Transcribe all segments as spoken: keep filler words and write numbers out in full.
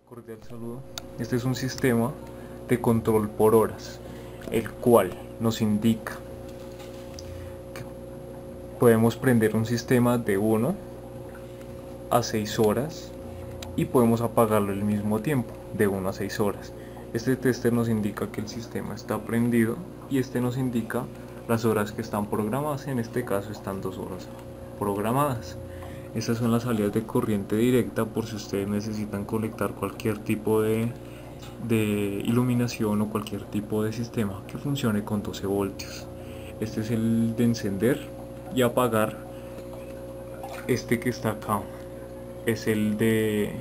Cordial saludo. Este es un sistema de control por horas, el cual nos indica que podemos prender un sistema de uno a seis horas y podemos apagarlo al mismo tiempo, de uno a seis horas. Este tester nos indica que el sistema está prendido y este nos indica las horas que están programadas. En este caso están dos horas programadas. Estas son las salidas de corriente directa por si ustedes necesitan conectar cualquier tipo de, de iluminación o cualquier tipo de sistema que funcione con doce voltios. Este es el de encender y apagar. Este que está acá es el de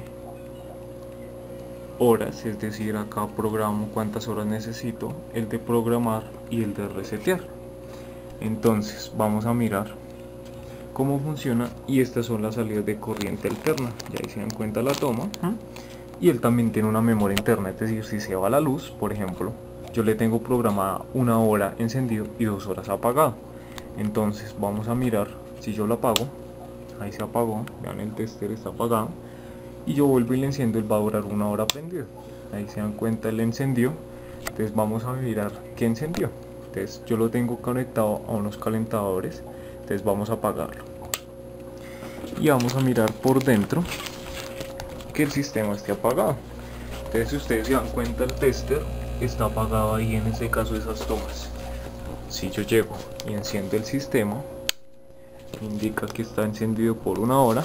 horas, es decir, acá programo cuántas horas necesito, el de programar y el de resetear. Entonces vamos a mirar cómo funciona, y estas son las salidas de corriente alterna. Ya ahí se dan cuenta la toma. ¿Mm? Y él también tiene una memoria interna, es decir, si se va la luz, por ejemplo, yo le tengo programada una hora encendido y dos horas apagado. Entonces vamos a mirar, si yo lo apago, ahí se apagó, vean, el tester está apagado, y yo vuelvo y le enciendo, él va a durar una hora prendido. Ahí se dan cuenta, él encendió. Entonces vamos a mirar qué encendió. Entonces yo lo tengo conectado a unos calentadores. Entonces vamos a apagarlo y vamos a mirar por dentro que el sistema esté apagado. Entonces, si ustedes se dan cuenta, el tester está apagado ahí, en este caso esas tomas. Si yo llego y enciendo el sistema, indica que está encendido por una hora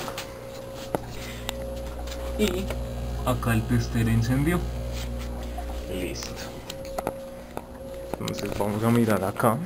y acá el tester encendió. Listo. Entonces vamos a mirar acá.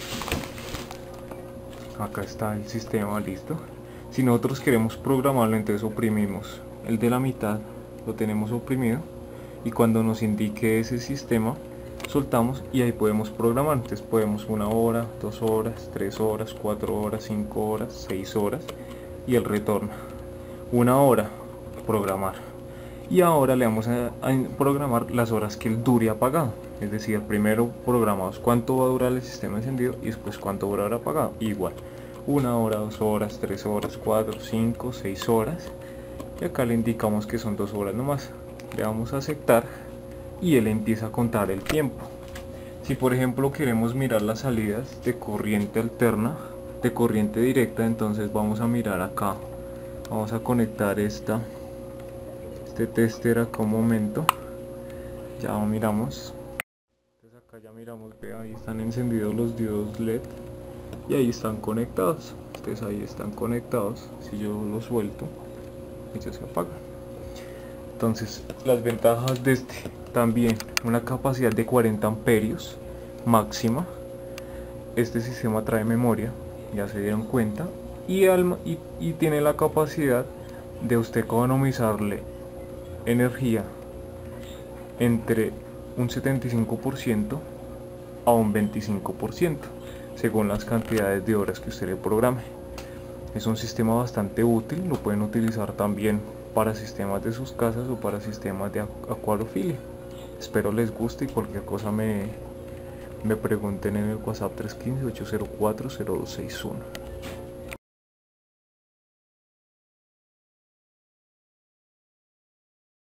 Acá está el sistema listo. Si nosotros queremos programarlo, entonces oprimimos el de la mitad, lo tenemos oprimido, y cuando nos indique ese sistema soltamos y ahí podemos programar. Entonces podemos una hora, dos horas, tres horas, cuatro horas, cinco horas, seis horas, y él retorna. Una hora, programar. Y ahora le vamos a, a programar las horas que él dure apagado. Es decir, primero programamos cuánto va a durar el sistema encendido y después cuánto durará apagado. Igual, una hora, dos horas, tres horas, cuatro, cinco, seis horas. Y acá le indicamos que son dos horas nomás. Le damos a aceptar y él empieza a contar el tiempo. Si por ejemplo queremos mirar las salidas de corriente alterna, de corriente directa, entonces vamos a mirar acá. Vamos a conectar esta este tester acá un momento. Ya miramos. Entonces acá ya miramos, ve, ahí están encendidos los diodos L E D y ahí están conectados. Entonces ahí están conectados. Si yo los suelto, ellos se apagan. Entonces las ventajas de este: también una capacidad de cuarenta amperios máxima. Este sistema trae memoria, ya se dieron cuenta, y, al, y, y tiene la capacidad de usted economizarle energía entre un setenta y cinco por ciento a un veinticinco por ciento según las cantidades de horas que usted le programe. Es un sistema bastante útil, lo pueden utilizar también para sistemas de sus casas o para sistemas de acuariofilia. Espero les guste, y cualquier cosa me, me pregunten en el WhatsApp tres uno cinco, ocho cero cuatro, cero dos seis uno.